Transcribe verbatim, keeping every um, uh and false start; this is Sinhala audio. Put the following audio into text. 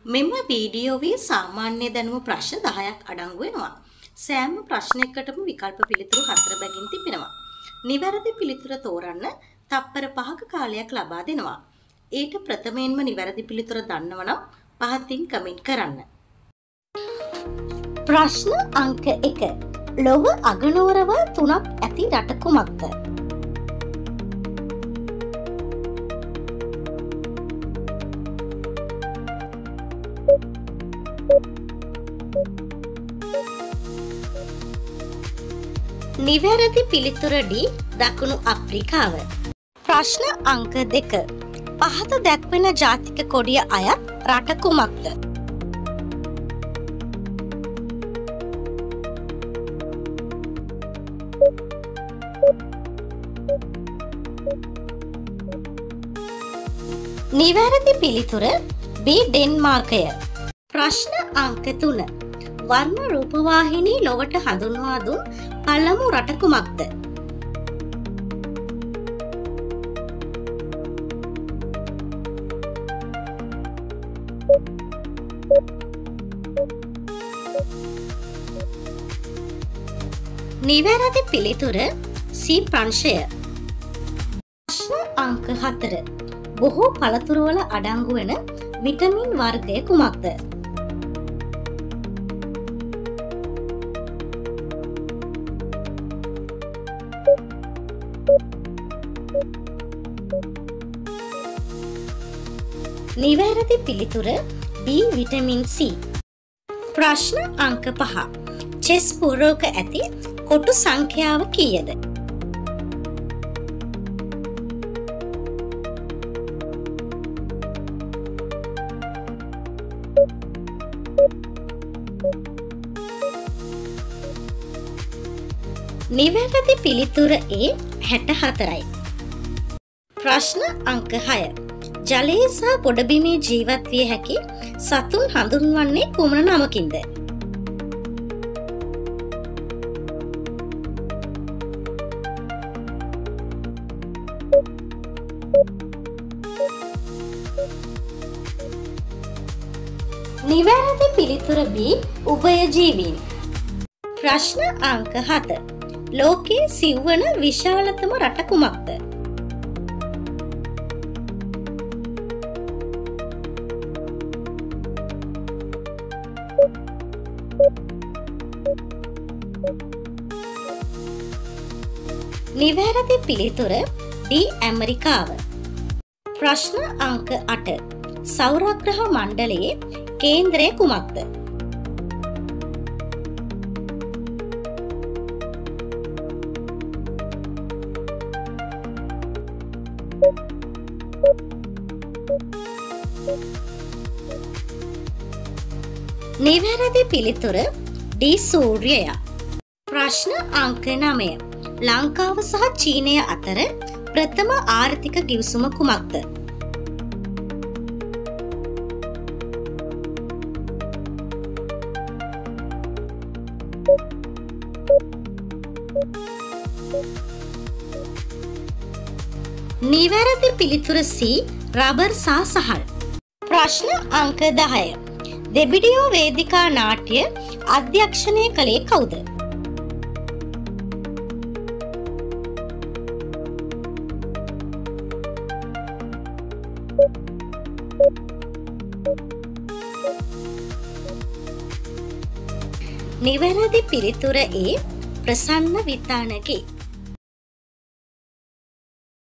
මෙම වීඩියෝවේ සාමාන්‍ය දැනුම ප්‍රශ්න දහයක් අඩංගු වෙනවා. සෑම ප්‍රශ්නයකටම විකල්ප පිළිතුරු හතර බැගින් තිබෙනවා. නිවැරදි පිළිතුර තෝරන්න තප්පර පහක කාලයක් ලබා දෙනවා. ඊට ප්‍රථමයෙන්ම නිවැරදි පිළිතුර දන්නවනම් පහතින් කමෙන්ට් කරන්න. ප්‍රශ්න අංක එක. ලොව අගනුවරවල් තුනක් ඇති රට කුමක්ද? නිවැරදි පිළිතුර ඩි දකුණු අප්‍රිකාව. ප්‍රශ්න අංක දෙක. පහත දැක්වෙන ජාතික කොඩිය අයත් රට කුමක්ද? නිවැරදි පිළිතුර බි ඩෙන්මාර්කය. ප්‍රශ්න අංක තුන. වර්ණ රූපවාහිනී ලොවට හඳුන්වා දුන් පළමු රට කුමක්ද? නිවැරදි පිළිතුර සී ප්‍රංශය. ප්‍රශ්න අංක හතර. බොහෝ පළතුරුවල අඩංගු වෙන විටමින් වර්ගය කුමක්ද? නිවැරදි පිළිතුර බි විටමින් සී. ප්‍රශ්න අංක පහ. චෙස් පුරෝක ඇති කොටු සංඛ්‍යාව කීයද? නිවැරදි පිළිතුර ඒ හැට හතරයි. ප්‍රශ්න අංක හය. ජලයේ සහ ගොඩබිමේ ජීවත් විය හැකි සතුන් හඳුන්වන්නේ කුමන නමකින්ද? නිවැරදි පිළිතුර බි උභයජීවීන්. ප්‍රශ්න අංක හත. ලෝකයේ සිව්වන විශාලතම රට කුමක්ද? නිවැරදි පිළිතුර ඩි ඇමරිකාව. ප්‍රශ්න අංක අට. සෞරග්‍රහ මණ්ඩලයේ කේන්ද්‍රය කුමක්ද? නිවැරදි පිළිතුර ඩි සූර්යය. ප්‍රශ්න අංක නවය. ලංකාව සහ චීනය අතර ප්‍රථම ආර්ථික ගිවිසුම කුමක්ද? නිවැරදි පිළිතුර සී රබර් සහ සහල්. ප්‍රශ්න අංක දහය. දෙබිඩියෝ වේදිකා නාට්‍ය අධ්‍යක්ෂණය කළේ කවුද? නිවැරදි පිළිතුර ඒ ප්‍රසන්න විතානගේ.